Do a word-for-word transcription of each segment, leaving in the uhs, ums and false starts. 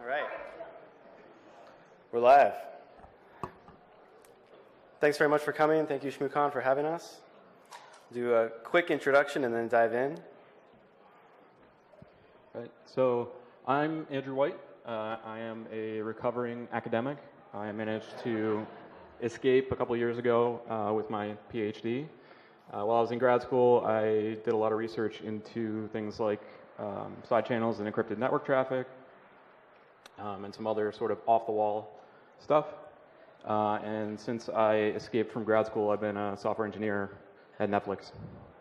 right. We're live. Thanks very much for coming. Thank you, Shmoocon, for having us. Do a quick introduction and then dive in. Right. So I'm Andrew White. Uh, I am a recovering academic. I managed to escape a couple years ago uh, with my PhD. Uh, while I was in grad school, I did a lot of research into things like um, side channels and encrypted network traffic, um, and some other sort of off-the-wall stuff. Uh, and since I escaped from grad school, I've been a software engineer at Netflix.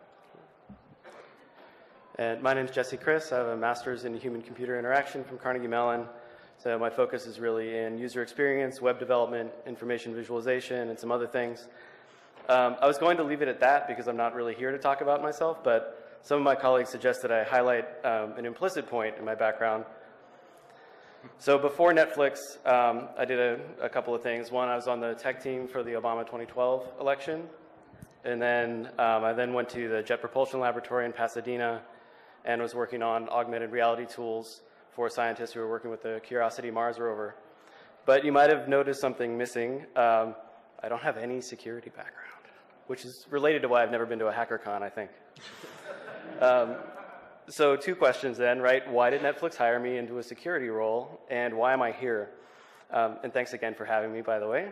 And my name is Kriss. I have a master's in human-computer interaction from Carnegie Mellon. So my focus is really in user experience, web development, information visualization, and some other things. Um, I was going to leave it at that because I'm not really here to talk about myself, but some of my colleagues suggested I highlight um, an implicit point in my background. So before Netflix, um, I did a, a couple of things. One, I was on the tech team for the Obama twenty twelve election. And then um, I then went to the Jet Propulsion Laboratory in Pasadena and was working on augmented reality tools for scientists who were working with the Curiosity Mars rover. But you might have noticed something missing. Um, I don't have any security background, which is related to why I've never been to a HackerCon, I think. um, so two questions then, right? Why did Netflix hire me into a security role, and why am I here? Um, and thanks again for having me, by the way.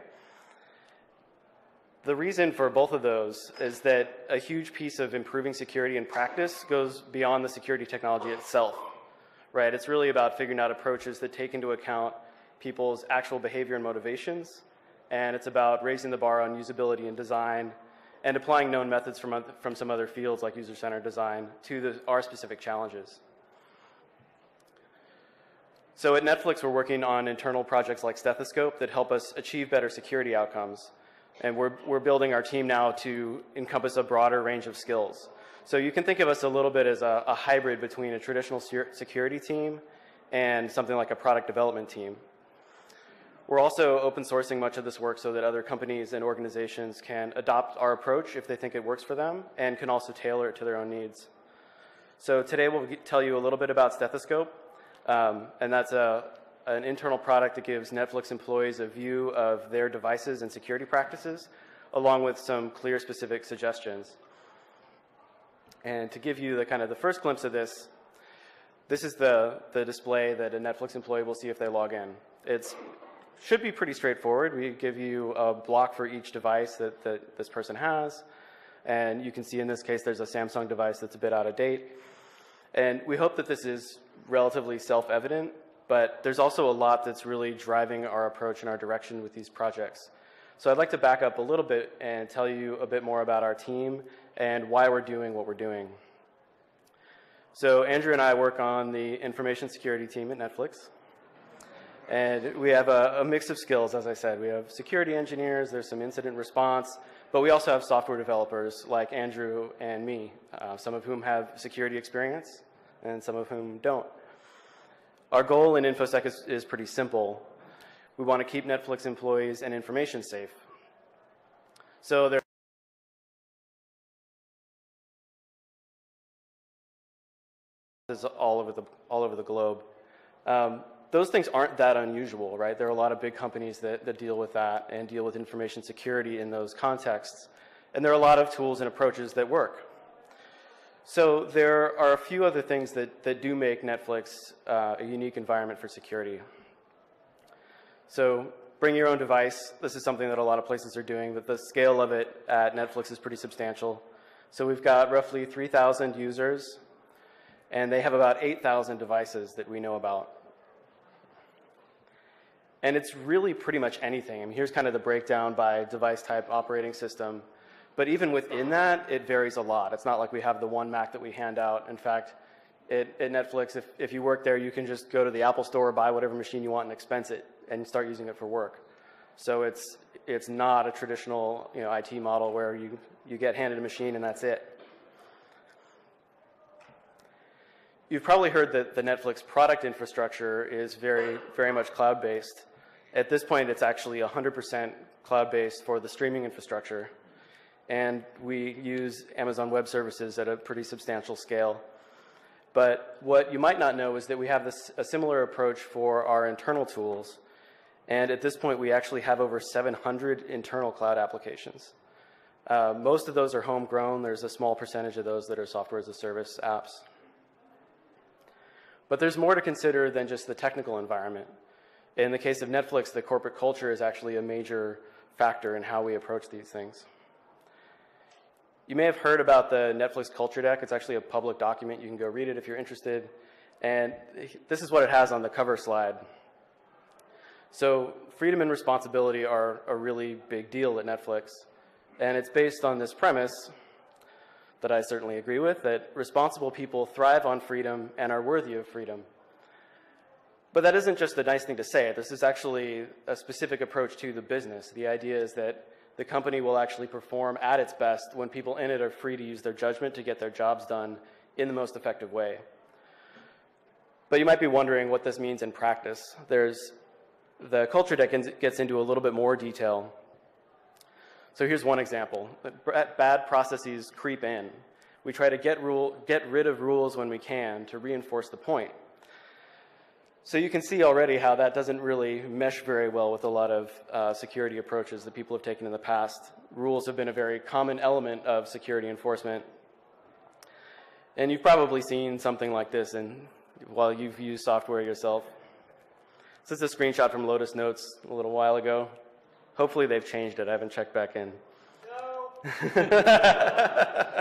The reason for both of those is that a huge piece of improving security in practice goes beyond the security technology itself, right? It's really about figuring out approaches that take into account people's actual behavior and motivations, and it's about raising the bar on usability and design and applying known methods from, from some other fields like user-centered design to the, our specific challenges. So at Netflix, we're working on internal projects like Stethoscope that help us achieve better security outcomes. And we're, we're building our team now to encompass a broader range of skills. So you can think of us a little bit as a, a hybrid between a traditional security team and something like a product development team. We're also open sourcing much of this work so that other companies and organizations can adopt our approach if they think it works for them and can also tailor it to their own needs. So today we'll tell you a little bit about Stethoscope, um, and that's a an internal product that gives Netflix employees a view of their devices and security practices, along with some clear specific suggestions. And to give you the kind of the first glimpse of this, this is the, the display that a Netflix employee will see if they log in. It should be pretty straightforward. We give you a block for each device that, that this person has. And you can see in this case there's a Samsung device that's a bit out of date. And we hope that this is relatively self-evident, but there's also a lot that's really driving our approach and our direction with these projects. So I'd like to back up a little bit and tell you a bit more about our team and why we're doing what we're doing. So Andrew and I work on the information security team at Netflix. And we have a, a mix of skills, as I said. We have security engineers, there's some incident response, but we also have software developers like Andrew and me, uh, some of whom have security experience and some of whom don't. Our goal in InfoSec is, is pretty simple. We want to keep Netflix employees and information safe. So there is all over the all over the globe. Um, those things aren't that unusual, right? There are a lot of big companies that, that deal with that and deal with information security in those contexts. And there are a lot of tools and approaches that work. So there are a few other things that, that do make Netflix uh, a unique environment for security. So bring your own device. This is something that a lot of places are doing, but the scale of it at Netflix is pretty substantial. So we've got roughly three thousand users, and they have about eight thousand devices that we know about. And it's really pretty much anything. I mean, here's kind of the breakdown by device type, operating system. But even within that, it varies a lot. It's not like we have the one Mac that we hand out. In fact, it, at Netflix, if, if you work there, you can just go to the Apple Store, buy whatever machine you want, and expense it, and start using it for work. So it's, it's not a traditional you know, I T model where you, you get handed a machine and that's it. You've probably heard that the Netflix product infrastructure is very, very much cloud-based. At this point, it's actually one hundred percent cloud-based for the streaming infrastructure. And we use Amazon Web Services at a pretty substantial scale. But what you might not know is that we have this, a similar approach for our internal tools. And at this point, we actually have over seven hundred internal cloud applications. Uh, most of those are homegrown. There's a small percentage of those that are software as a service apps. But there's more to consider than just the technical environment. In the case of Netflix, the corporate culture is actually a major factor in how we approach these things. You may have heard about the Netflix culture deck. It's actually a public document. You can go read it if you're interested. And this is what it has on the cover slide. So freedom and responsibility are a really big deal at Netflix. And it's based on this premise that I certainly agree with, that responsible people thrive on freedom and are worthy of freedom. But that isn't just a nice thing to say. This is actually a specific approach to the business. The idea is that the company will actually perform at its best when people in it are free to use their judgment to get their jobs done in the most effective way. But you might be wondering what this means in practice. There's, the culture deck gets into a little bit more detail. So here's one example. Bad processes creep in. We try to get, rule, get rid of rules when we can to reinforce the point. So you can see already how that doesn't really mesh very well with a lot of uh, security approaches that people have taken in the past. Rules have been a very common element of security enforcement. And you've probably seen something like this in, while you've used software yourself. This is a screenshot from Lotus Notes a little while ago. Hopefully they've changed it. I haven't checked back in. No.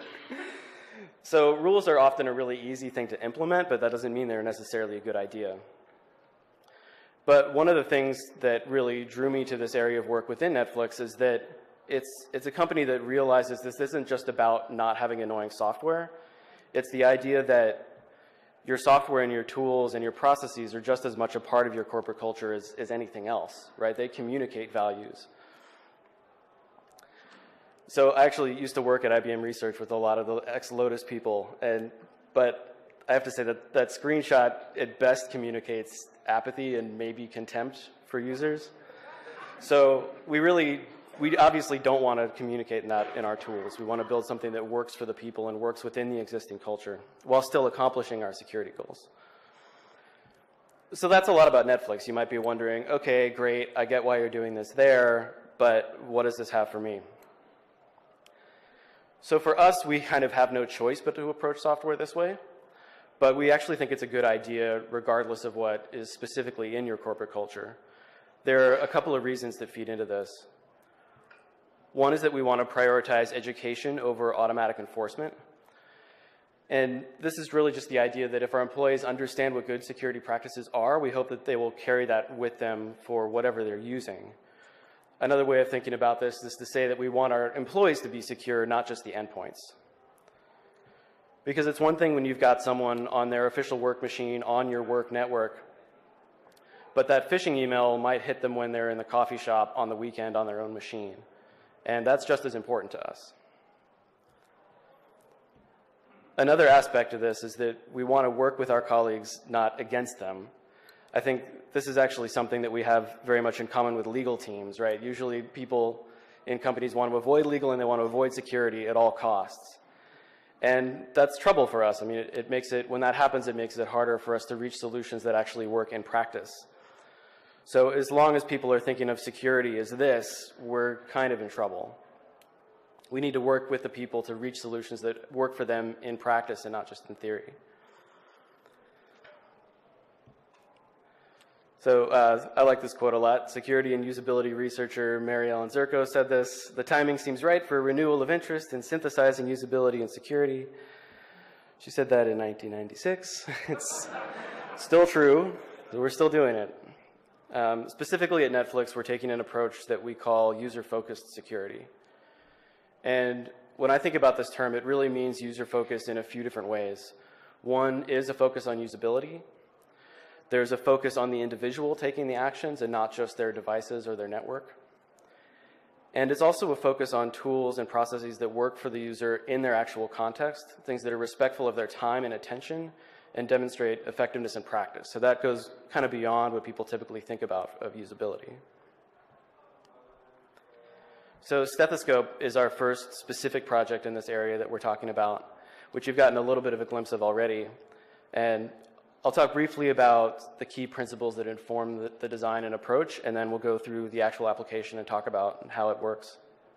So rules are often a really easy thing to implement, but that doesn't mean they're necessarily a good idea. But one of the things that really drew me to this area of work within Netflix is that it's, it's a company that realizes this isn't just about not having annoying software. It's the idea that your software and your tools and your processes are just as much a part of your corporate culture as, as anything else, right? They communicate values. So I actually used to work at I B M Research with a lot of the ex-Lotus people, and, but I have to say that that screenshot at best communicates apathy and maybe contempt for users. So we really, we obviously don't want to communicate that in our tools. We want to build something that works for the people and works within the existing culture while still accomplishing our security goals. So that's a lot about Netflix. You might be wondering, okay, great, I get why you're doing this there, but what does this have for me? So for us, we kind of have no choice but to approach software this way, but we actually think it's a good idea regardless of what is specifically in your corporate culture. There are a couple of reasons that feed into this. One is that we want to prioritize education over automatic enforcement. And this is really just the idea that if our employees understand what good security practices are, we hope that they will carry that with them for whatever they're using. Another way of thinking about this is to say that we want our employees to be secure, not just the endpoints. Because it's one thing when you've got someone on their official work machine on your work network, but that phishing email might hit them when they're in the coffee shop on the weekend on their own machine. And that's just as important to us. Another aspect of this is that we want to work with our colleagues, not against them. I think this is actually something that we have very much in common with legal teams, right? Usually people in companies want to avoid legal and they want to avoid security at all costs. And that's trouble for us. I mean, it, it makes it, when that happens, it makes it harder for us to reach solutions that actually work in practice. So as long as people are thinking of security as this, we're kind of in trouble. We need to work with the people to reach solutions that work for them in practice and not just in theory. So uh, I like this quote a lot. Security and usability researcher Mary Ellen Zerko said this: "The timing seems right for a renewal of interest in synthesizing usability and security." She said that in nineteen ninety-six. It's still true. We're still doing it. Um, specifically at Netflix, we're taking an approach that we call user-focused security. And when I think about this term, it really means user-focused in a few different ways. One is a focus on usability. There's a focus on the individual taking the actions and not just their devices or their network. And it's also a focus on tools and processes that work for the user in their actual context, things that are respectful of their time and attention and demonstrate effectiveness in practice. So that goes kind of beyond what people typically think about of usability. So Stethoscope is our first specific project in this area that we're talking about. which you've gotten a little bit of a glimpse of already. And I'll talk briefly about the key principles that inform the, the design and approach, and then we'll go through the actual application and talk about how it works.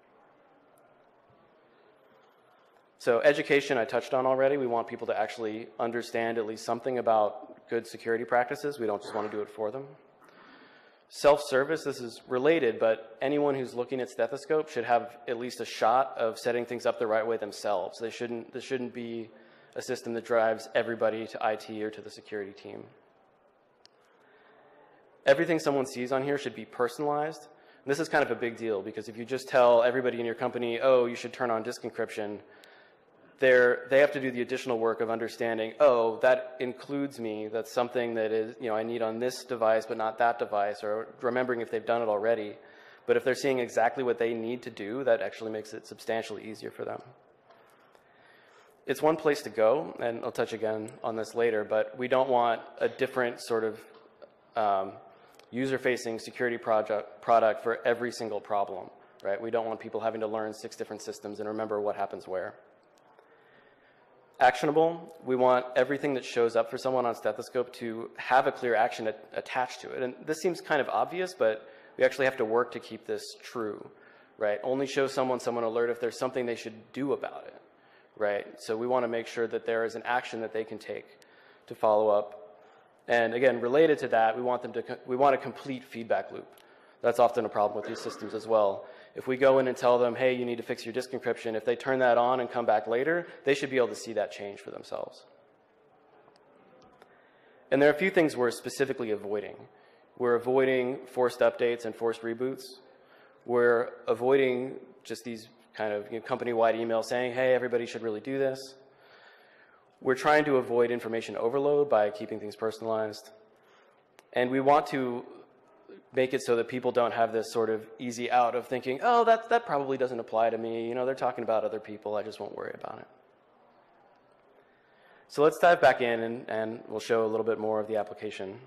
So education I touched on already. We want people to actually understand at least something about good security practices. We don't just want to do it for them. Self-service, this is related, but anyone who's looking at Stethoscope should have at least a shot of setting things up the right way themselves. They shouldn't, this shouldn't be a system that drives everybody to I T or to the security team. Everything someone sees on here should be personalized. And this is kind of a big deal because if you just tell everybody in your company, oh, you should turn on disk encryption, they're, they have to do the additional work of understanding, oh, that includes me. That's something that is, you know, I need on this device but not that device, or remembering if they've done it already. But if they're seeing exactly what they need to do, that actually makes it substantially easier for them. It's one place to go, and I'll touch again on this later, but we don't want a different sort of um, user-facing security project, product for every single problem, right? We don't want people having to learn six different systems and remember what happens where. Actionable, we want everything that shows up for someone on Stethoscope to have a clear action at, attached to it. And this seems kind of obvious, but we actually have to work to keep this true, right? Only show someone someone alert if there's something they should do about it. Right? So we want to make sure that there is an action that they can take to follow up. And again, related to that, we want them to, we want a complete feedback loop. That's often a problem with these systems as well. If we go in and tell them, hey, you need to fix your disk encryption, if they turn that on and come back later, they should be able to see that change for themselves. And there are a few things we're specifically avoiding. We're avoiding forced updates and forced reboots. We're avoiding just these kind of you know, company-wide email saying, hey, everybody should really do this. We're trying to avoid information overload by keeping things personalized. And we want to make it so that people don't have this sort of easy out of thinking, oh, that, that probably doesn't apply to me. You know, they're talking about other people. I just won't worry about it. So let's dive back in, and, and we'll show a little bit more of the application.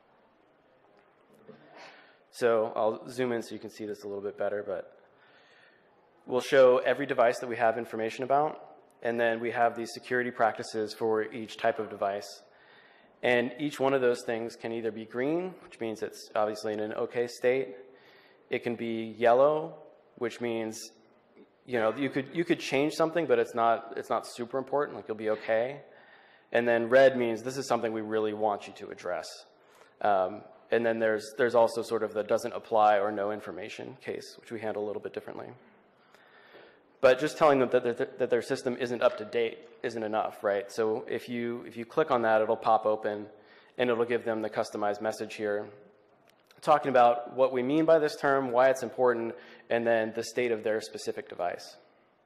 So I'll zoom in so you can see this a little bit better, but we'll show every device that we have information about, and then we have these security practices for each type of device. And each one of those things can either be green, which means it's obviously in an okay state. It can be yellow, which means you know you could you could change something, but it's not it's not super important. Like you'll be okay. And then red means this is something we really want you to address. Um, and then there's there's also sort of the doesn't apply or no information case, which we handle a little bit differently. But just telling them that their, that their system isn't up to date isn't enough, right? So if you, if you click on that, it'll pop open, and it'll give them the customized message here, talking about what we mean by this term, why it's important, and then the state of their specific device.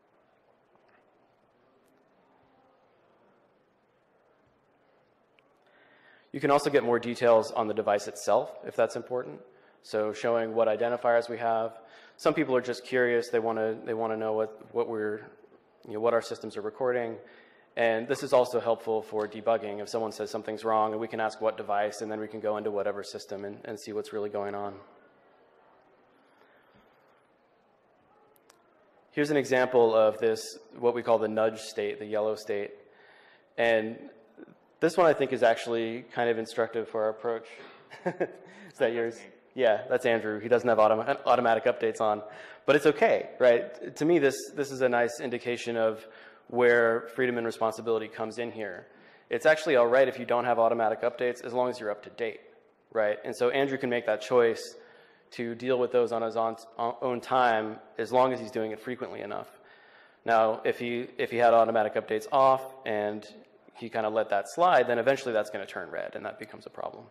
You can also get more details on the device itself, if that's important. So showing what identifiers we have. Some people are just curious. They want to they want to know what what we're you know what our systems are recording, and this is also helpful for debugging. If someone says something's wrong, and we can ask what device, and then we can go into whatever system and, and see what's really going on. Here's an example of this, what we call the nudge state, the yellow state, and this one I think is actually kind of instructive for our approach. Is that yours? Yeah, that's Andrew. He doesn't have autom automatic updates on, but it's okay, right? To me, this, this is a nice indication of where freedom and responsibility comes in here. It's actually all right if you don't have automatic updates as long as you're up to date, right? And so Andrew can make that choice to deal with those on his own, own time as long as he's doing it frequently enough. Now, if he, if he had automatic updates off and he kind of let that slide, then eventually that's going to turn red, and that becomes a problem.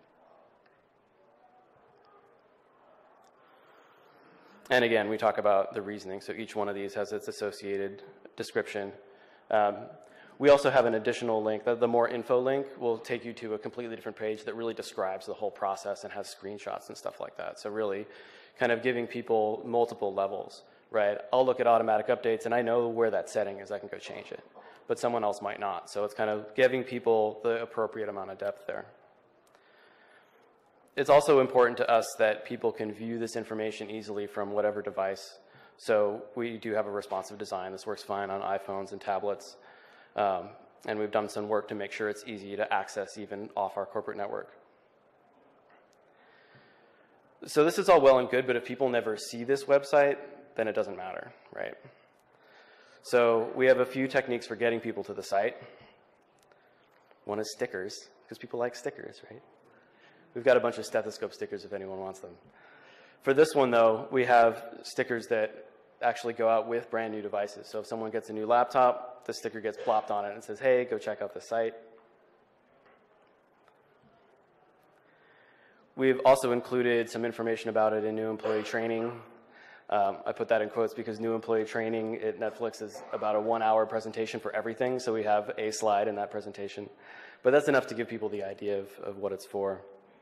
And again, we talk about the reasoning, so each one of these has its associated description. Um, we also have an additional link. The, the more info link will take you to a completely different page that really describes the whole process and has screenshots and stuff like that. So really kind of giving people multiple levels, right? I'll look at automatic updates, and I know where that setting is. I can go change it. But someone else might not. So it's kind of giving people the appropriate amount of depth there. It's also important to us that people can view this information easily from whatever device. So we do have a responsive design. This works fine on iPhones and tablets. Um, and we've done some work to make sure it's easy to access even off our corporate network. So this is all well and good, but if people never see this website, then it doesn't matter, right? So we have a few techniques for getting people to the site. One is stickers, because people like stickers, right? We've got a bunch of Stethoscope stickers if anyone wants them. For this one, though, we have stickers that actually go out with brand new devices. So if someone gets a new laptop, the sticker gets plopped on it and says, hey, go check out the site. We've also included some information about it in new employee training. Um, I put that in quotes because new employee training at Netflix is about a one-hour presentation for everything, so we have a slide in that presentation. But that's enough to give people the idea of, of what it's for.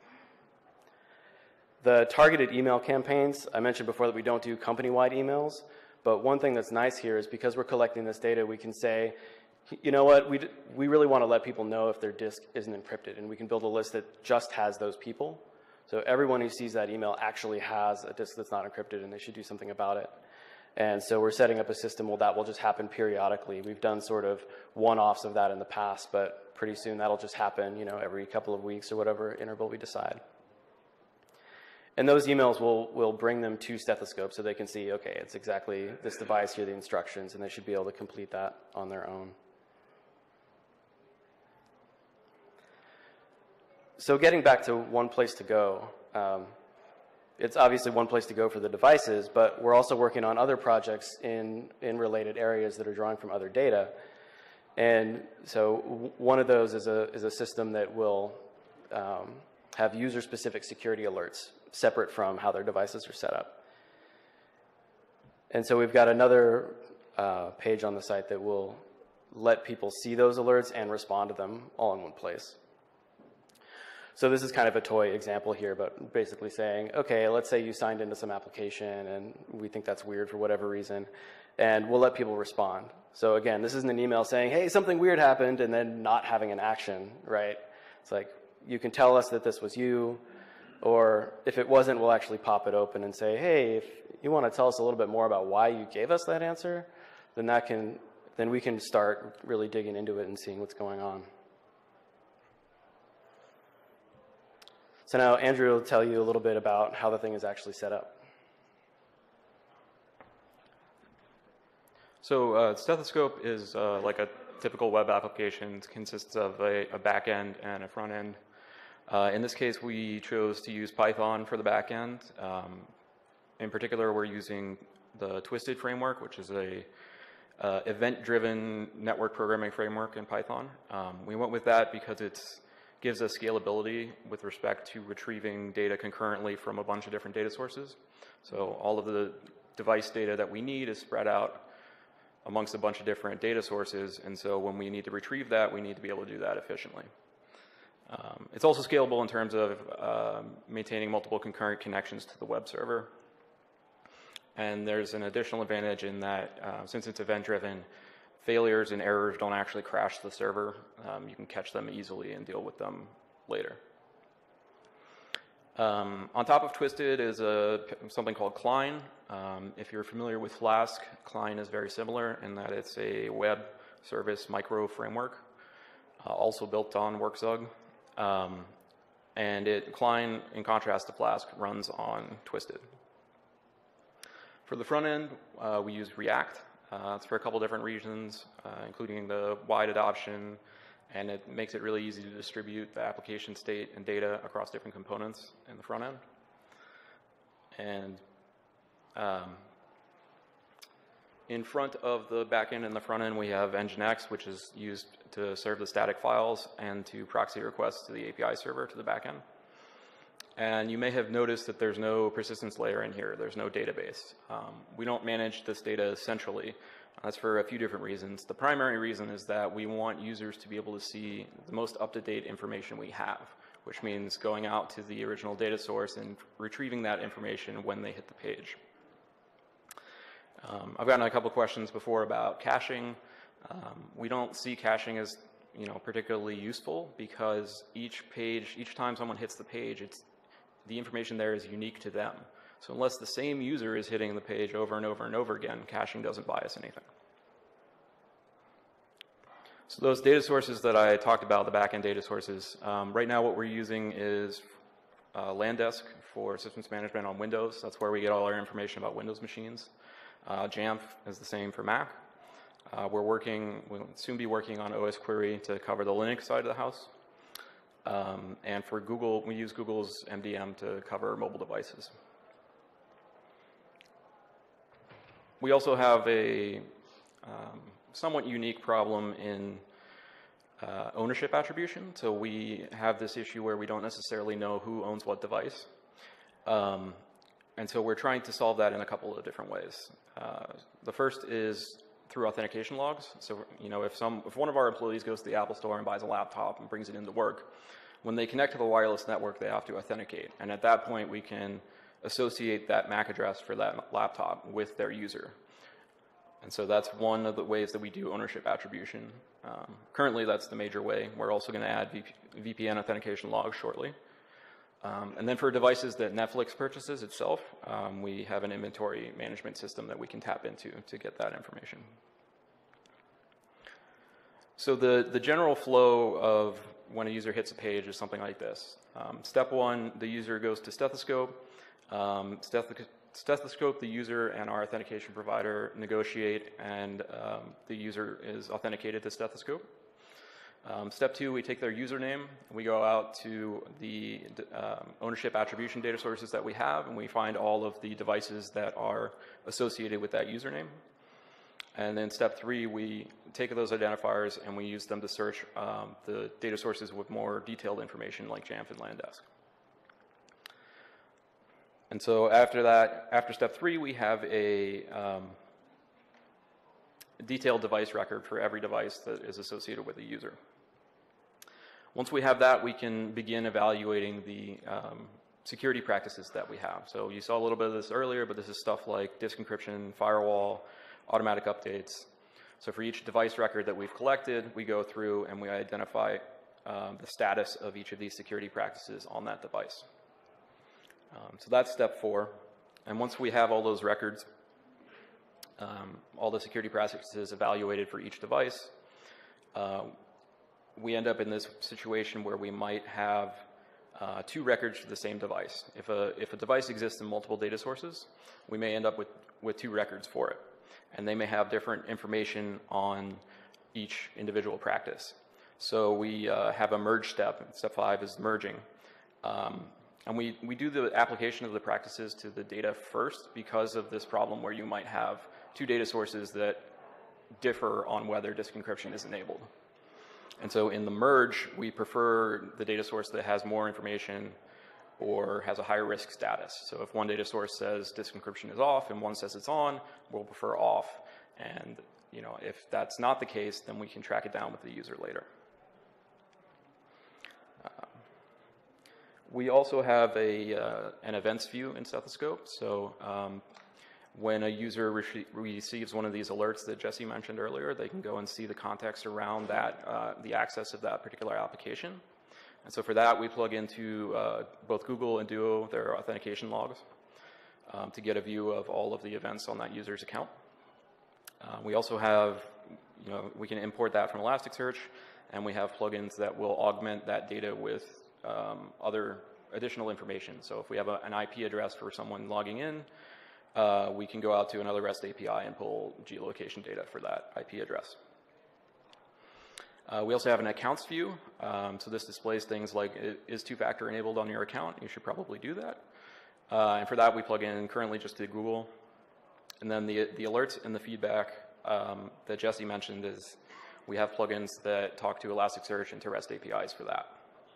The targeted email campaigns, I mentioned before that we don't do company-wide emails, but one thing that's nice here is because we're collecting this data, we can say, you know what, we, we really want to let people know if their disk isn't encrypted, and we can build a list that just has those people. So everyone who sees that email actually has a disk that's not encrypted, and they should do something about it. And so we're setting up a system where that will just happen periodically. We've done sort of one-offs of that in the past, but pretty soon that'll just happen, you know, every couple of weeks or whatever interval we decide. And those emails will, will bring them to Stethoscope so they can see, okay, it's exactly this device, here are the instructions, and they should be able to complete that on their own. So getting back to one place to go, um, it's obviously one place to go for the devices, but we're also working on other projects in, in related areas that are drawing from other data. And so one of those is a, is a system that will um, have user-specific security alerts separate from how their devices are set up. And so we've got another uh, page on the site that will let people see those alerts and respond to them all in one place. So this is kind of a toy example here, but basically saying, okay, let's say you signed into some application and we think that's weird for whatever reason, and we'll let people respond. So again, this isn't an email saying, hey, something weird happened, and then not having an action, right? It's like, you can tell us that this was you, or if it wasn't, we'll actually pop it open and say, hey, if you want to tell us a little bit more about why you gave us that answer, then that can, then we can start really digging into it and seeing what's going on. So now Andrew will tell you a little bit about how the thing is actually set up. So uh, Stethoscope is uh, like a typical web application. It consists of a, a back end and a front end. Uh, in this case, we chose to use Python for the back end. Um, in particular, we're using the Twisted framework, which is a uh, event-driven network programming framework in Python. Um, we went with that because it's gives us scalability with respect to retrieving data concurrently from a bunch of different data sources. So all of the device data that we need is spread out amongst a bunch of different data sources, and so when we need to retrieve that, we need to be able to do that efficiently. Um, it's also scalable in terms of uh, maintaining multiple concurrent connections to the web server. And there's an additional advantage in that uh, since it's event-driven, failures and errors don't actually crash the server. Um, you can catch them easily and deal with them later. Um, on top of Twisted is a, something called Klein. Um, if you're familiar with Flask, Klein is very similar in that it's a web service micro framework, uh, also built on WorkZug. Um, and it, Klein, in contrast to Flask, runs on Twisted. For the front end, uh, we use React. Uh, it's for a couple different reasons, uh, including the wide adoption, and it makes it really easy to distribute the application state and data across different components in the front end. And um, in front of the back end and the front end, we have Nginx, which is used to serve the static files and to proxy requests to the A P I server to the back end. And you may have noticed that there's no persistence layer in here. There's no database. Um, we don't manage this data centrally. That's for a few different reasons. The primary reason is that we want users to be able to see the most up-to-date information we have, which means going out to the original data source and retrieving that information when they hit the page. Um, I've gotten a couple questions before about caching. Um, we don't see caching as you know, particularly useful because each page, each time someone hits the page, it's the information there is unique to them. So unless the same user is hitting the page over and over and over again, caching doesn't buy us anything. So those data sources that I talked about, the backend data sources, um, right now what we're using is uh, LandDesk for systems management on Windows. That's where we get all our information about Windows machines. Uh, Jamf is the same for Mac. Uh, we're working, we'll soon be working on O S Query to cover the Linux side of the house. Um, and for Google, we use Google's M D M to cover mobile devices. We also have a um, somewhat unique problem in uh, ownership attribution. So we have this issue where we don't necessarily know who owns what device. Um, and so we're trying to solve that in a couple of different ways. Uh, the first is through authentication logs. So, you know, if some, if one of our employees goes to the Apple Store and buys a laptop and brings it into work, when they connect to the wireless network, they have to authenticate. And at that point, we can associate that M A C address for that laptop with their user. And so that's one of the ways that we do ownership attribution. Um, currently, that's the major way. We're also going to add V P N authentication logs shortly. Um, and then for devices that Netflix purchases itself, um, we have an inventory management system that we can tap into to get that information. So the, the general flow of when a user hits a page is something like this. Um, step one, the user goes to Stethoscope. Um, Stethoscope Stethoscope, the user and our authentication provider negotiate, and um, the user is authenticated to Stethoscope. Um, step two, we take their username, we go out to the um, ownership attribution data sources that we have, and we find all of the devices that are associated with that username. And then step three, we take those identifiers and we use them to search um, the data sources with more detailed information like Jamf and LandDesk. And so after that, after step three, we have a um, detailed device record for every device that is associated with the user. Once we have that, we can begin evaluating the um, security practices that we have. So you saw a little bit of this earlier, but this is stuff like disk encryption, firewall, automatic updates. So for each device record that we've collected, we go through and we identify um, the status of each of these security practices on that device. Um, so that's step four. And once we have all those records, um, all the security practices evaluated for each device, uh, we end up in this situation where we might have uh, two records for the same device. If a, if a device exists in multiple data sources, we may end up with, with two records for it. And they may have different information on each individual practice. So we uh, have a merge step. Step five is merging. Um, And we, we do the application of the practices to the data first because of this problem where you might have two data sources that differ on whether disk encryption is enabled. And so in the merge, we prefer the data source that has more information or has a higher risk status. So if one data source says disk encryption is off and one says it's on, we'll prefer off. And you know, if that's not the case, then we can track it down with the user later. We also have a, uh, an events view in Stethoscope. So um, when a user re receives one of these alerts that Jesse mentioned earlier, they can go and see the context around that, uh, the access of that particular application. And so for that, we plug into uh, both Google and Duo, their authentication logs, um, to get a view of all of the events on that user's account. Uh, we also have, you know, we can import that from Elasticsearch, and we have plugins that will augment that data with Um, other additional information. So if we have a, an I P address for someone logging in, uh, we can go out to another REST A P I and pull geolocation data for that I P address. Uh, we also have an accounts view. Um, so this displays things like, is two-factor enabled on your account? You should probably do that. Uh, and for that, we plug in currently just to Google. And then the, the alerts and the feedback um, that Jesse mentioned is we have plugins that talk to Elasticsearch and to REST A P Is for that.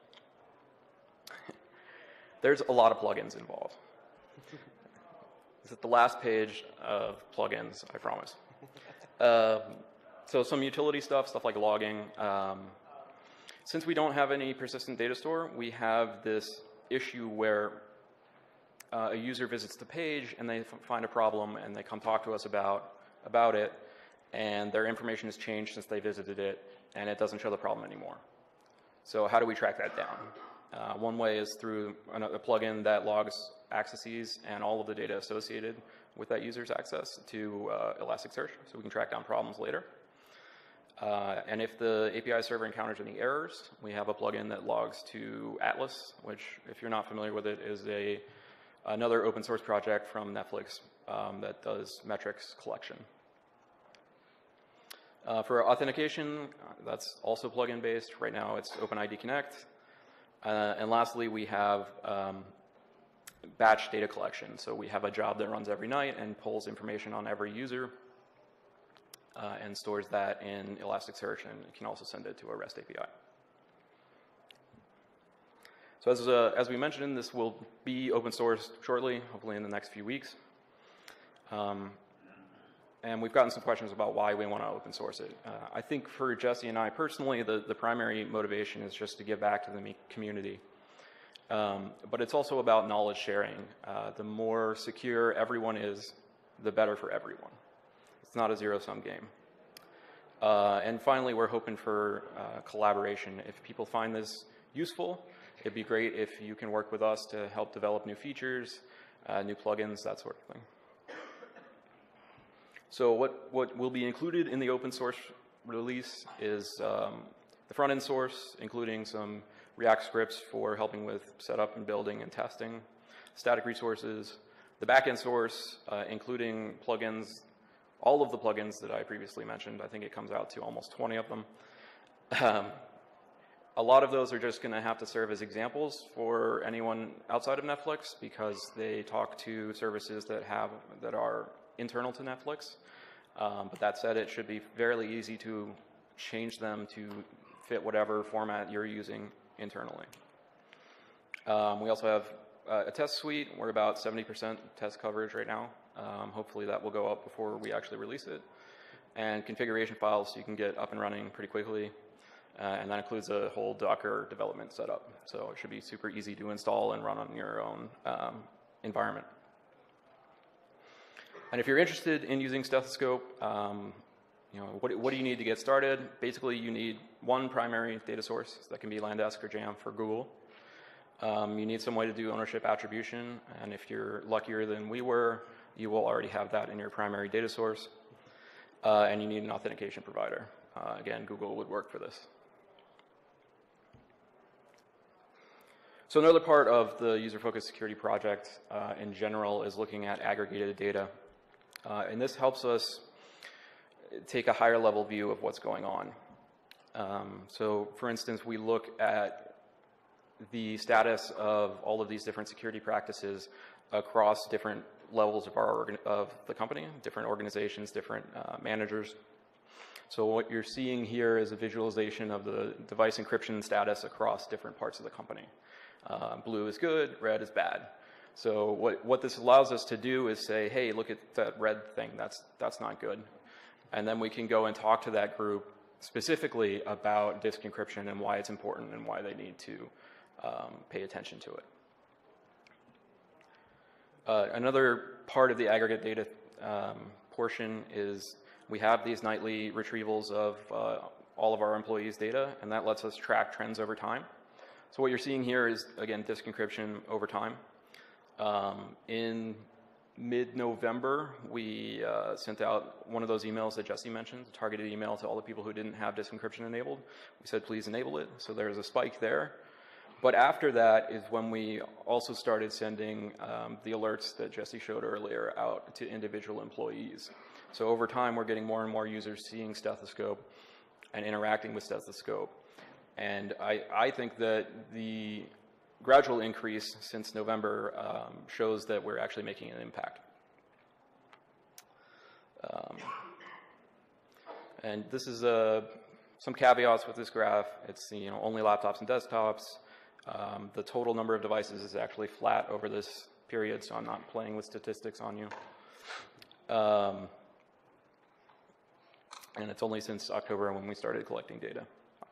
There's a lot of plugins involved. This is the last page of plugins, I promise. Um, so some utility stuff, stuff like logging. Um, since we don't have any persistent data store, we have this issue where uh, a user visits the page and they find a problem and they come talk to us about, about it, and their information has changed since they visited it, and it doesn't show the problem anymore. So how do we track that down? Uh, one way is through a plugin that logs accesses and all of the data associated with that user's access to uh, Elasticsearch, so we can track down problems later. Uh, and if the A P I server encounters any errors, we have a plugin that logs to Atlas, which, if you're not familiar with it, is a another open source project from Netflix um, that does metrics collection. Uh, for authentication, that's also plugin based. Right now it's OpenID Connect. Uh, and lastly, we have um, batch data collection. So we have a job that runs every night and pulls information on every user uh, and stores that in Elasticsearch, and can also send it to a REST A P I. So as, uh, as we mentioned, this will be open source shortly, hopefully in the next few weeks. Um, and we've gotten some questions about why we want to open source it. Uh, I think for Jesse and I personally, the, the primary motivation is just to give back to the community. Um, but it's also about knowledge sharing. Uh, the more secure everyone is, the better for everyone. It's not a zero-sum game. Uh, and finally, we're hoping for uh, collaboration. If people find this useful, it'd be great if you can work with us to help develop new features, uh, new plugins, that sort of thing. So what, what will be included in the open source release is um, the front-end source, including some React scripts for helping with setup and building and testing, static resources, the back-end source, uh, including plugins, all of the plugins that I previously mentioned. I think it comes out to almost twenty of them. Um, a lot of those are just going to have to serve as examples for anyone outside of Netflix, because they talk to services that have that are internal to Netflix. Um, but that said, it should be fairly easy to change them to fit whatever format you're using internally. Um, we also have uh, a test suite. We're about seventy percent test coverage right now. Um, hopefully that will go up before we actually release it. And configuration files so you can get up and running pretty quickly. Uh, and that includes a whole Docker development setup. So it should be super easy to install and run on your own um, environment. And if you're interested in using Stethoscope, um, you know, what, what do you need to get started? Basically, you need one primary data source. That can be Landesk or Jamf for Google. Um, you need some way to do ownership attribution. And if you're luckier than we were, you will already have that in your primary data source. Uh, and you need an authentication provider. Uh, again, Google would work for this. So another part of the user-focused security project uh, in general is looking at aggregated data. Uh, and this helps us take a higher level view of what's going on. Um, so for instance, we look at the status of all of these different security practices across different levels of our organ of the company, different organizations, different uh, managers. So what you're seeing here is a visualization of the device encryption status across different parts of the company. Uh, blue is good, red is bad. So what, what this allows us to do is say, hey, look at that red thing, that's, that's not good. And then we can go and talk to that group specifically about disk encryption and why it's important and why they need to um, pay attention to it. Uh, another part of the aggregate data um, portion is we have these nightly retrievals of uh, all of our employees' data, and that lets us track trends over time. So what you're seeing here is, again, disk encryption over time. Um, in mid-November, we uh, sent out one of those emails that Jesse mentioned, a targeted email to all the people who didn't have disk encryption enabled. We said, please enable it. So there's a spike there. But after that is when we also started sending um, the alerts that Jesse showed earlier out to individual employees. So over time, we're getting more and more users seeing Stethoscope and interacting with Stethoscope. And I, I think that the gradual increase since November um, shows that we're actually making an impact. Um, and this is uh, some caveats with this graph. It's you know only laptops and desktops. Um, the total number of devices is actually flat over this period, so I'm not playing with statistics on you. Um, and it's only since October when we started collecting data.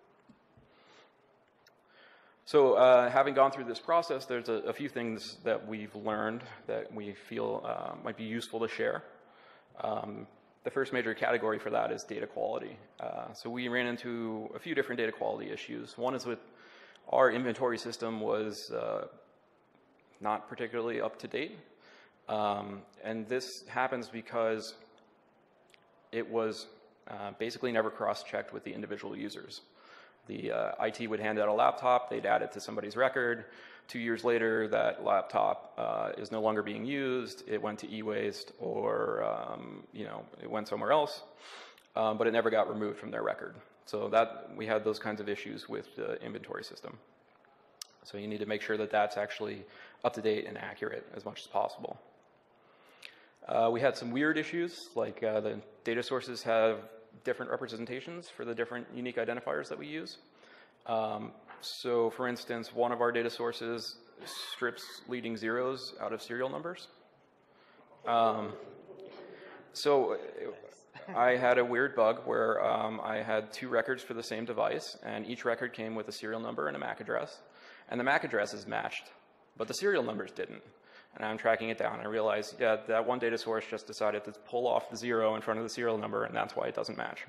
So uh, having gone through this process, there's a, a few things that we've learned that we feel uh, might be useful to share. Um, the first major category for that is data quality. Uh, so we ran into a few different data quality issues. One is with our inventory system was uh, not particularly up to date. Um, and this happens because it was uh, basically never cross-checked with the individual users. The uh, I T would hand out a laptop, they'd add it to somebody's record. Two years later, that laptop uh, is no longer being used. It went to e-waste, or um, you know, it went somewhere else, um, but it never got removed from their record. So that we had those kinds of issues with the inventory system. So you need to make sure that that's actually up to date and accurate as much as possible. Uh, we had some weird issues, like uh, the data sources have different representations for the different unique identifiers that we use. Um, so for instance, one of our data sources strips leading zeros out of serial numbers. Um, so I had a weird bug where um, I had two records for the same device, and each record came with a serial number and a M A C address. And the M A C addresses matched, but the serial numbers didn't. And I'm tracking it down, and I realized, yeah, that one data source just decided to pull off the zero in front of the serial number, and that's why it doesn't match.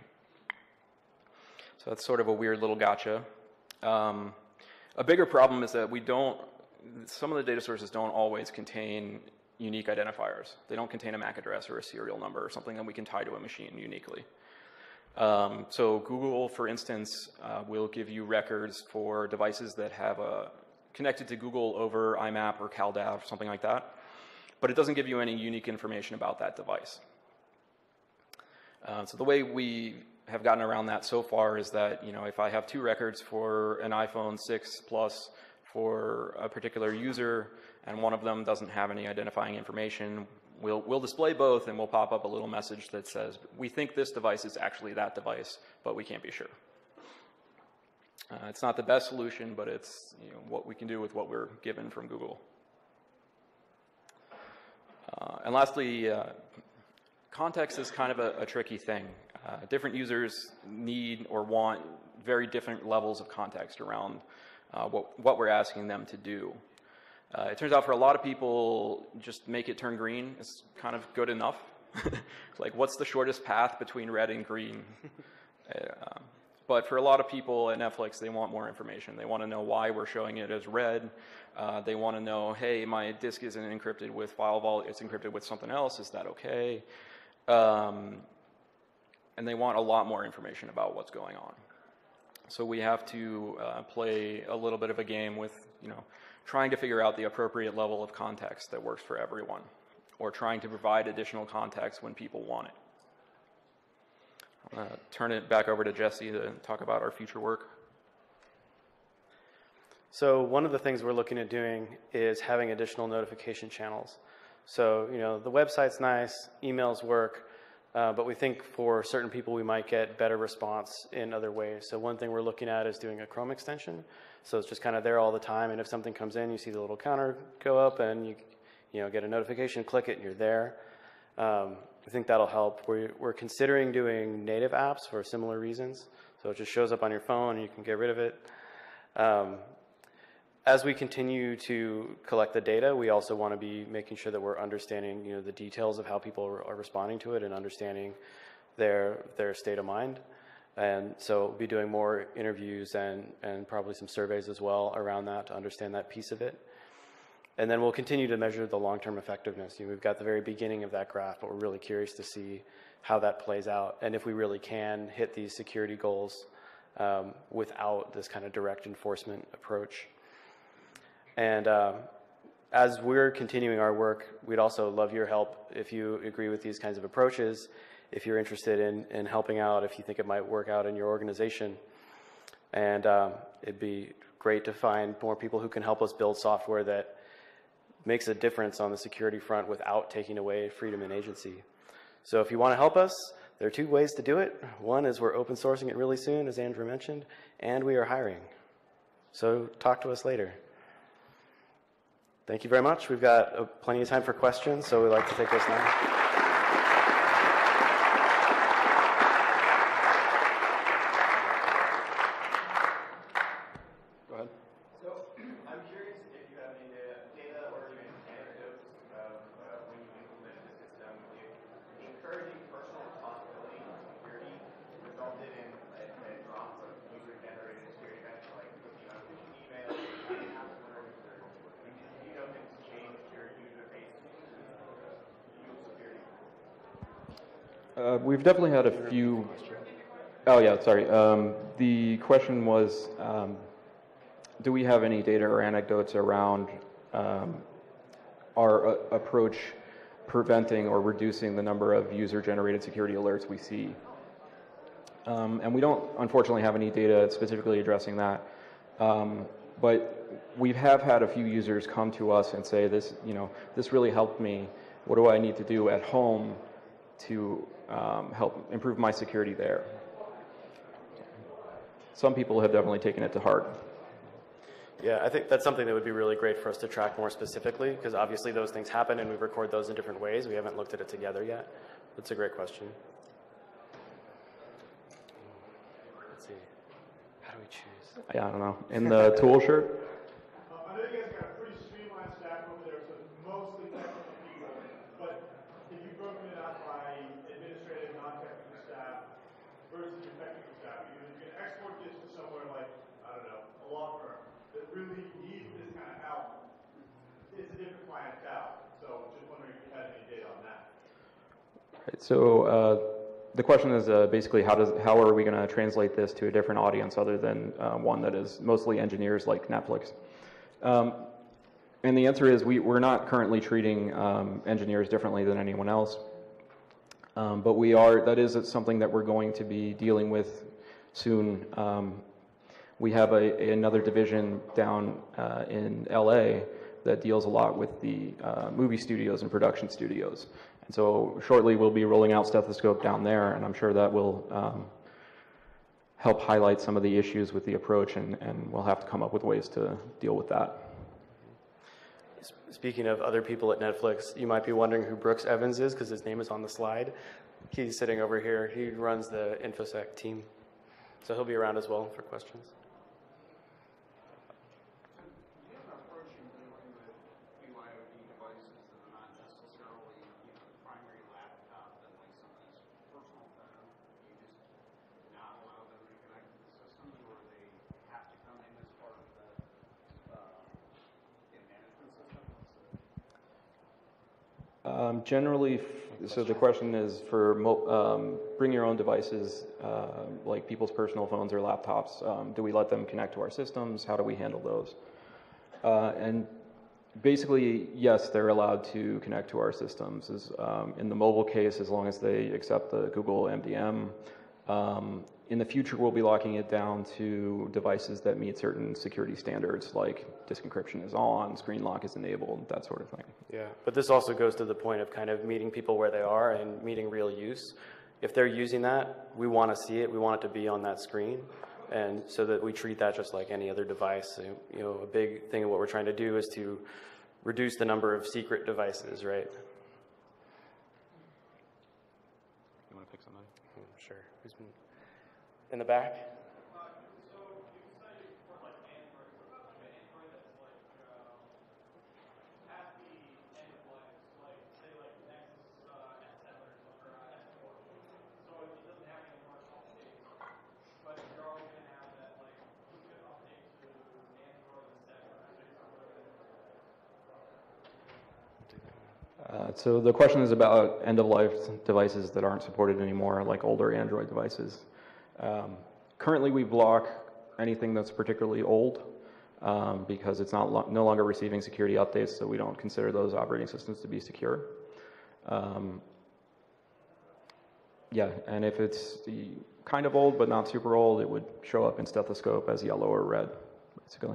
So that's sort of a weird little gotcha. Um, a bigger problem is that we don't, some of the data sources don't always contain unique identifiers. They don't contain a M A C address or a serial number or something that we can tie to a machine uniquely. Um, so Google, for instance, uh, will give you records for devices that have a connected to Google over I map or CalDAV or something like that, but it doesn't give you any unique information about that device. Uh, so the way we have gotten around that so far is that, you know, if I have two records for an iPhone six Plus for a particular user and one of them doesn't have any identifying information, we'll, we'll display both and we'll pop up a little message that says, we think this device is actually that device, but we can't be sure. Uh, it's not the best solution, but it's, you know, what we can do with what we're given from Google. Uh, and lastly, uh, context is kind of a, a tricky thing. Uh, different users need or want very different levels of context around uh, what, what we're asking them to do. Uh, it turns out for a lot of people, just make it turn green is kind of good enough. Like, what's the shortest path between red and green? uh, But for a lot of people at Netflix, they want more information. They want to know why we're showing it as red. Uh, they want to know, hey, my disk isn't encrypted with file vault, it's encrypted with something else. Is that okay? Um, and they want a lot more information about what's going on. So we have to uh, play a little bit of a game with, you know, trying to figure out the appropriate level of context that works for everyone, or trying to provide additional context when people want it. Uh, turn it back over to Jesse to talk about our future work. So one of the things we're looking at doing is having additional notification channels. So, you know, the website's nice, emails work, uh, but we think for certain people we might get better response in other ways. So one thing we're looking at is doing a Chrome extension. So it's just kind of there all the time, and if something comes in, you see the little counter go up, and you, you know, get a notification, click it, and you're there. Um, I think that'll help. We're, we're considering doing native apps for similar reasons. So it just shows up on your phone and you can get rid of it. Um, as we continue to collect the data, we also want to be making sure that we're understanding, you know, the details of how people are, are responding to it and understanding their, their state of mind. And so we'll be doing more interviews and, and probably some surveys as well around that to understand that piece of it. And then we'll continue to measure the long-term effectiveness. You know, we've got the very beginning of that graph, but we're really curious to see how that plays out and if we really can hit these security goals um, without this kind of direct enforcement approach. And uh, as we're continuing our work, we'd also love your help if you agree with these kinds of approaches, if you're interested in, in helping out, if you think it might work out in your organization. And um, it'd be great to find more people who can help us build software that makes a difference on the security front without taking away freedom and agency. So if you want to help us, there are two ways to do it. One is we're open sourcing it really soon, as Andrew mentioned, and we are hiring. So talk to us later. Thank you very much. We've got uh, plenty of time for questions, so we'd like to take those now. Uh, we've definitely had a few. Oh yeah, sorry. Um, the question was, um, do we have any data or anecdotes around um, our uh, approach preventing or reducing the number of user-generated security alerts we see? Um, and we don't, unfortunately, have any data specifically addressing that. Um, but we have had a few users come to us and say, "This, you know, this really helped me. What do I need to do at home to um, help improve my security there?" Some people have definitely taken it to heart. Yeah, I think that's something that would be really great for us to track more specifically, because obviously those things happen and we record those in different ways. We haven't looked at it together yet. That's a great question. Let's see. How do we choose? Yeah, I don't know. In the tool shirt? Um, I know you guys got a pretty streamlined stack over there, so it's mostly technical people. But if you've broken it out by administrative, non-technical staff versus your technical staff, you can export this to somewhere like, I don't know, a law firm that really needs this kind of help. It's a different clientele. So just wondering if you had any data on that. Right, so uh, the question is uh, basically how does how are we going to translate this to a different audience other than uh, one that is mostly engineers like Netflix? Um, and the answer is we, we're not currently treating um, engineers differently than anyone else. Um, but we are, that is something that we're going to be dealing with soon. Um, we have a, a, another division down uh, in L A that deals a lot with the uh, movie studios and production studios. And so shortly we'll be rolling out Stethoscope down there, and I'm sure that will um, help highlight some of the issues with the approach, and, and we'll have to come up with ways to deal with that. Speaking of other people at Netflix, you might be wondering who Brooks Evans is because his name is on the slide. He's sitting over here. He runs the InfoSec team. So he'll be around as well for questions. Do you have an approach in dealing with B Y O D devices that are not necessarily, you know, the primary laptop and like somebody's personal phone? You just not allow them to connect to the system, or they have to come in as part of the uh, management system? Um, generally, so the question is for mo um, bring your own devices, uh, like people's personal phones or laptops. Um, do we let them connect to our systems? How do we handle those? Uh, and basically, yes, they're allowed to connect to our systems. As, um, in the mobile case, as long as they accept the Google M D M. Um, in the future, we'll be locking it down to devices that meet certain security standards, like disk encryption is on, screen lock is enabled, that sort of thing. Yeah, but this also goes to the point of kind of meeting people where they are and meeting real use. If they're using that, we want to see it. We want it to be on that screen, and so that we treat that just like any other device. You know, a big thing of what we're trying to do is to reduce the number of secret devices, right? You want to pick somebody? Sure. Who's been in the back? Uh, so the question is about end-of-life devices that aren't supported anymore, like older Android devices. Um, currently, we block anything that's particularly old um, because it's not lo no longer receiving security updates, so we don't consider those operating systems to be secure. Um, yeah, and if it's the kind of old but not super old, it would show up in Stethoscope as yellow or red, basically.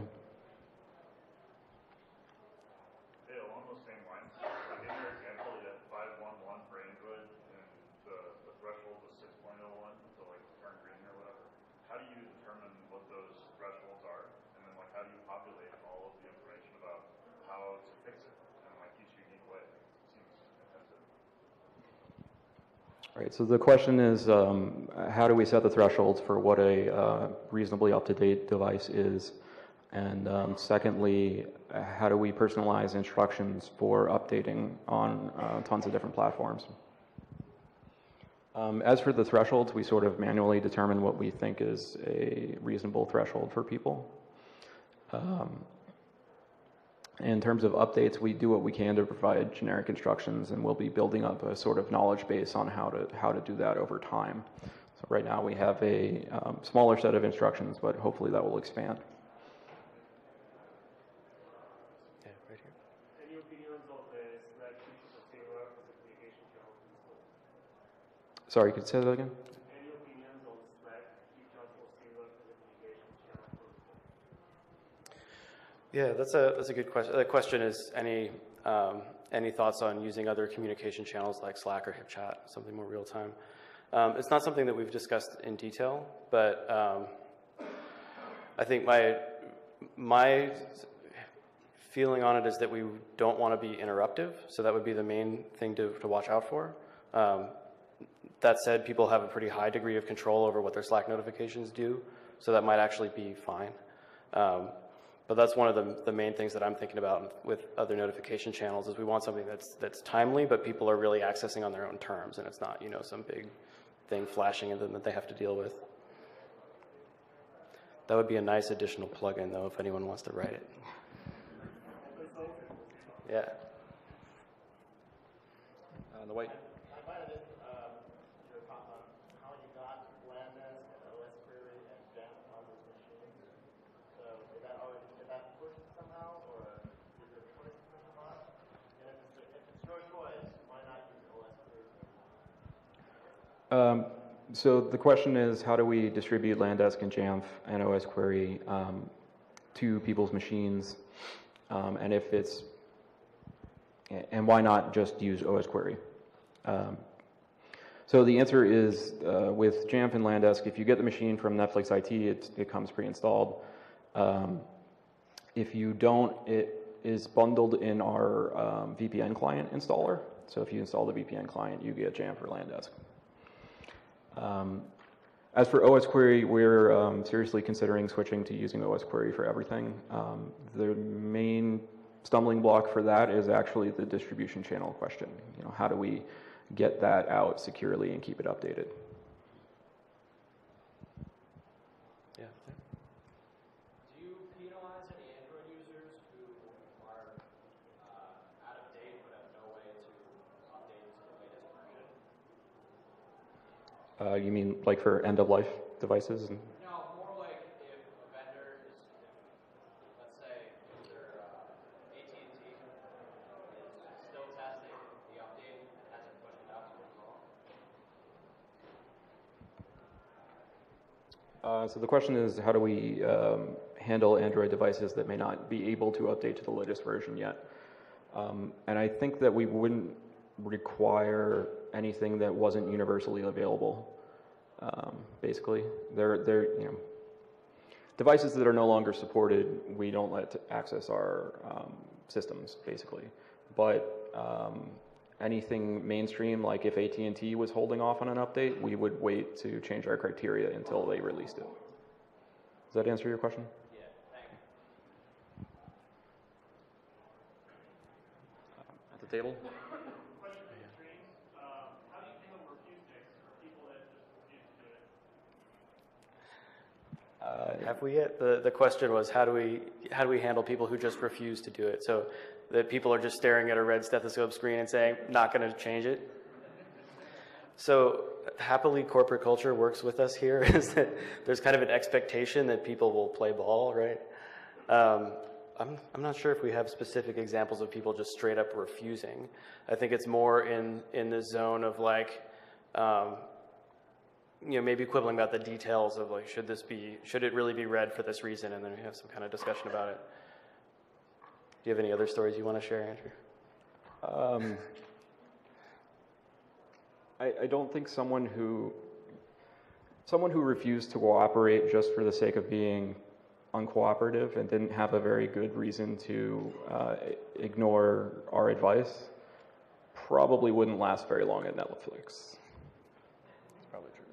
Right, so the question is, um, how do we set the thresholds for what a uh, reasonably up-to-date device is? And um, secondly, how do we personalize instructions for updating on uh, tons of different platforms? Um, as for the thresholds, we sort of manually determine what we think is a reasonable threshold for people. Um, In terms of updates, we do what we can to provide generic instructions, and we'll be building up a sort of knowledge base on how to how to do that over time. So right now we have a um, smaller set of instructions, but hopefully that will expand. Yeah, right here. Any opinions of the Slack feature of Sailor as a communication channel? Sorry, could you say that again? Any opinions on Slack features of Sailor as a communication channel? Yeah, that's a that's a good question. The question is any um, any thoughts on using other communication channels like Slack or HipChat, something more real time? Um, it's not something that we've discussed in detail, but um, I think my my feeling on it is that we don't want to be interruptive, so that would be the main thing to, to watch out for. Um, that said, people have a pretty high degree of control over what their Slack notifications do, so that might actually be fine. Um, but that's one of the, the main things that I'm thinking about with other notification channels is we want something that's that's timely, but people are really accessing on their own terms, and it's not, you know, some big thing flashing at them that they have to deal with. That would be a nice additional plugin, though, if anyone wants to write it. Yeah. Uh, the white. I might have missed um, your talk on how you got Lambdas and O S Query and Jamf on those machines. So did that already did that push somehow, or did your choice push them on? And if it's, if it's your choice, why not use O S Query? Um, so the question is, how do we distribute Landesk and Jamf and O S Query um, to people's machines? Um, and if it's, and why not just use O S Query? Um, so the answer is, uh, with Jamf and Landesk, if you get the machine from Netflix I T, it, it comes pre-installed. Um, if you don't, it is bundled in our um, V P N client installer. So if you install the V P N client, you get Jamf or Landesk. Um, as for O S Query, we're um, seriously considering switching to using O S Query for everything. Um, the main stumbling block for that is actually the distribution channel question. You know, how do we get that out securely and keep it updated? Yeah. Do you penalize any Android users who are uh, out of date but have no way to update to the latest version? Uh, you mean like for end-of-life devices? And No, more like if a vendor is, if, let's say, user uh, A T and T is still testing the update and hasn't pushed it out to us all. Uh, so the question is, how do we um, handle Android devices that may not be able to update to the latest version yet? Um, and I think that we wouldn't require anything that wasn't universally available. Um, basically, they're they're you know devices that are no longer supported, we don't let access our um, systems basically. But um, anything mainstream, like if A T and T was holding off on an update, we would wait to change our criteria until they released it. Does that answer your question? Yeah, thank you. At the table? Question for the streams. Um, how do you handle refuse sticks for people that just refuse to do it? Uh, have we yet? The, the question was, how do we how do we handle people who just refuse to do it? So that people are just staring at a red stethoscope screen and saying, not going to change it. So happily, corporate culture works with us here. Is that there's kind of an expectation that people will play ball, right? Um, I'm I'm not sure if we have specific examples of people just straight up refusing. I think it's more in in the zone of like. Um, you know, maybe quibbling about the details of like, should this be, should it really be read for this reason? And then we have some kind of discussion about it. Do you have any other stories you want to share, Andrew? Um, I, I don't think someone who, someone who refused to cooperate just for the sake of being uncooperative and didn't have a very good reason to uh, ignore our advice probably wouldn't last very long at Netflix. Probably true.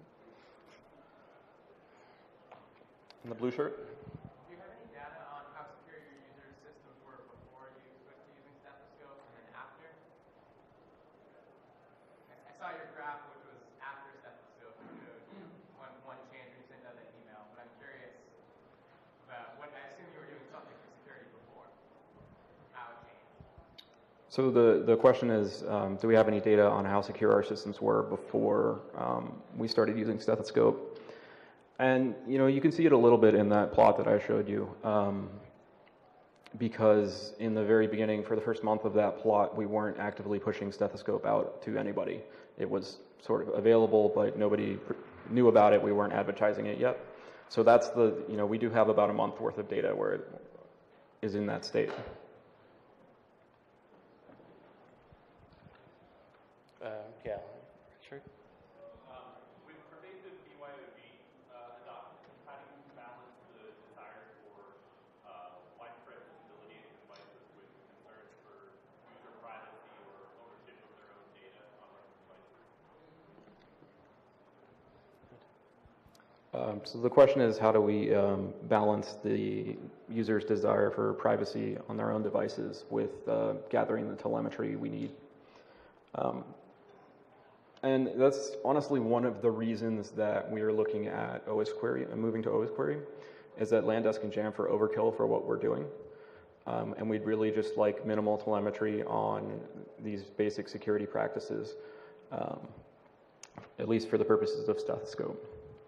And the blue shirt? Do you have any data on how secure your users' systems were before you switched to using Stethoscope and then after? I, I saw your graph, which was after Stethoscope, which showed one, one change when you sent out that email, but I'm curious about what, I assume you were doing something for security before. So the, the question is, um, do we have any data on how secure our systems were before um, we started using Stethoscope? And you know, you can see it a little bit in that plot that I showed you. Um, because in the very beginning, for the first month of that plot, we weren't actively pushing Stethoscope out to anybody. It was sort of available, but nobody knew about it. We weren't advertising it yet. So that's the, you know, we do have about a month worth of data where it is in that state. Uh, yeah, sure. Um, with pervasive B Y O D uh, adoption, how do you balance the desire for uh, widespread visibility of devices with concerns for user privacy or ownership of their own data on their own devices? Um, so the question is, how do we um, balance the user's desire for privacy on their own devices with uh, gathering the telemetry we need? Um, and that's honestly one of the reasons that we are looking at O S Query and moving to O S Query, is that Landesk can jam for overkill for what we're doing. Um, and we'd really just like minimal telemetry on these basic security practices, um, at least for the purposes of Stethoscope.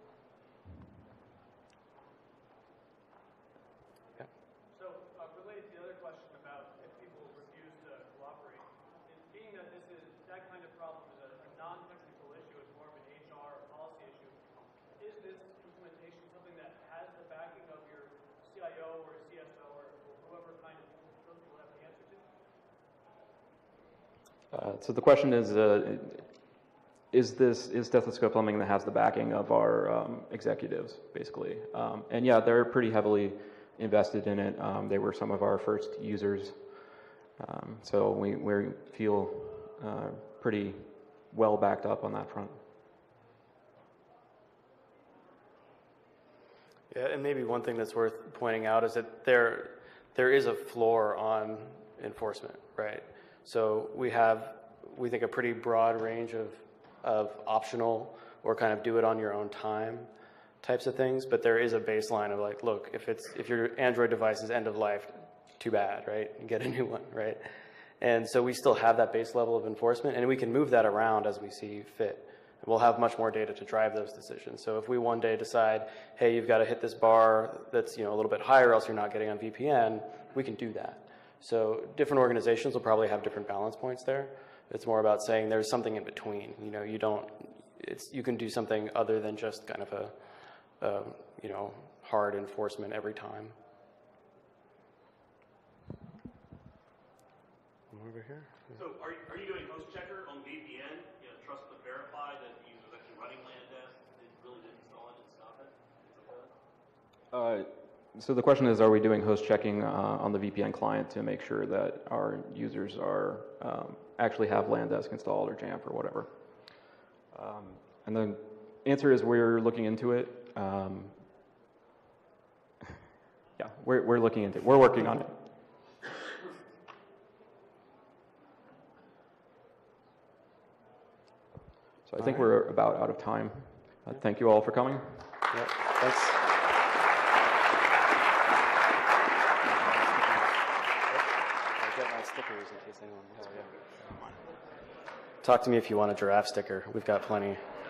So, uh, related to the other question about if people refuse to cooperate, is being that this is that kind of problem is a, a non-technical issue, it's more of an H R or policy issue. Is this implementation something that has the backing of your C I O or C S O or, or whoever kind of those people have the answer to? Uh, so the question is, uh, is this is Stethoscope something that has the backing of our um, executives, basically? Um, and yeah, they're pretty heavily invested in it. Um, they were some of our first users. Um, so we, we feel uh, pretty well backed up on that front. Yeah, and maybe one thing that's worth pointing out is that there, there is a floor on enforcement, right? So we have, we think, a pretty broad range of, of optional or kind of do it on your own time types of things, but there is a baseline of like, look, if it's if your Android device is end of life, too bad, right? You get a new one, right? And so we still have that base level of enforcement, and we can move that around as we see fit. We'll have much more data to drive those decisions. So if we one day decide, hey, you've got to hit this bar that's, you know, a little bit higher, else you're not getting on V P N, we can do that. So different organizations will probably have different balance points there. It's more about saying there's something in between. You know, you don't. It's you can do something other than just kind of a Uh, you know, hard enforcement every time. Over here. So, are you, are you doing host checker on V P N? You know, trust but verify that the user is actually running Landesk, it really didn't install it and stop it? Uh, so the question is, are we doing host checking uh, on the V P N client to make sure that our users are um, actually have Landesk installed or Jamf or whatever? Um, and the answer is we're looking into it. Um, yeah, we're, we're looking into it. We're working on it. So I think we're about out of time. Uh, thank you all for coming. Yep, thanks. I'll get my stickers in case anyone wants. Talk to me if you want a giraffe sticker. We've got plenty.